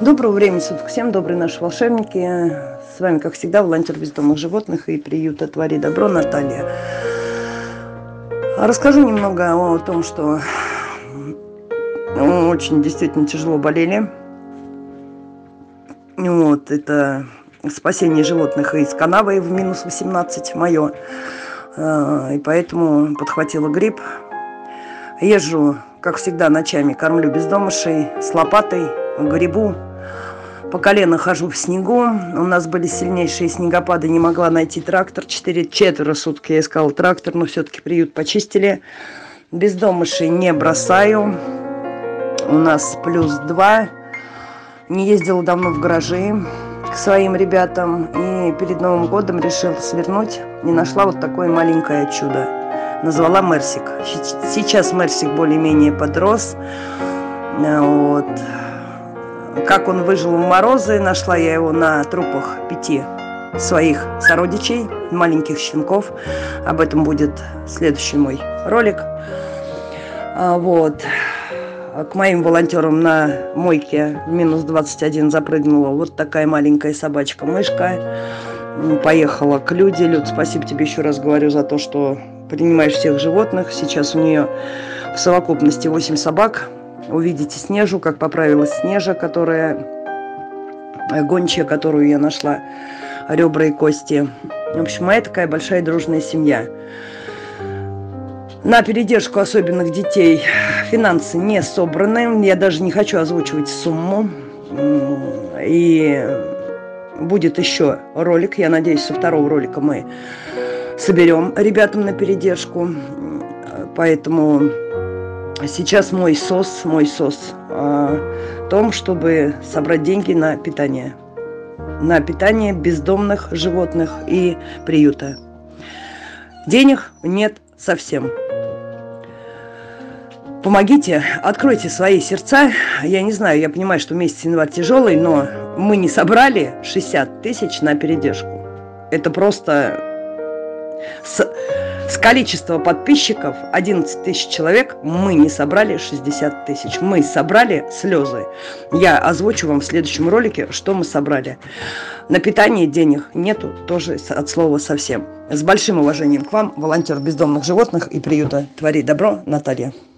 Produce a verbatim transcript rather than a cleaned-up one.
Доброго времени суток всем, добрые наши волшебники. С вами, как всегда, волонтер бездомных животных и приюта «Твори добро» Наталья. Расскажу немного о том, что очень действительно тяжело болели. Вот, это спасение животных из канавы в минус восемнадцать мое. И поэтому подхватила грипп. Езжу, как всегда, ночами, кормлю бездомышей с лопатой, грибу. По колено хожу в снегу. У нас были сильнейшие снегопады, не могла найти трактор. Четыре, четверо суток я искала трактор, но все-таки приют почистили. Бездомышей не бросаю. У нас плюс два. Не ездила давно в гаражи к своим ребятам. И перед Новым годом решила свернуть. И нашла вот такое маленькое чудо. Назвала Мерсик. Сейчас Мерсик более-менее подрос. Вот. Как он выжил в морозы, нашла я его на трупах пяти своих сородичей, маленьких щенков. Об этом будет следующий мой ролик. Вот. К моим волонтерам на мойке минус двадцать один запрыгнула вот такая маленькая собачка-мышка. Поехала к Люде. Люд, спасибо тебе еще раз говорю за то, что принимаешь всех животных. Сейчас у нее в совокупности восемь собак. Увидите Снежу, как поправилась Снежа, которая гончая, которую я нашла, ребра и кости. В общем, моя такая большая дружная семья. На передержку особенных детей финансы не собраны. Я даже не хочу озвучивать сумму. И будет еще ролик. Я надеюсь, со второго ролика мы соберем ребятам на передержку. Поэтому сейчас мой сос, мой сос о том, чтобы собрать деньги на питание. На питание бездомных животных и приюта. Денег нет совсем. Помогите, откройте свои сердца. Я не знаю, я понимаю, что месяц январь тяжелый, но мы не собрали шестьдесят тысяч на передержку. Это просто... С, с количества подписчиков одиннадцать тысяч человек мы не собрали шестьдесят тысяч. Мы собрали слезы. Я озвучу вам в следующем ролике, что мы собрали. На питание денег нету, тоже от слова совсем. С большим уважением к вам, волонтер бездомных животных и приюта «Твори добро» Наталья.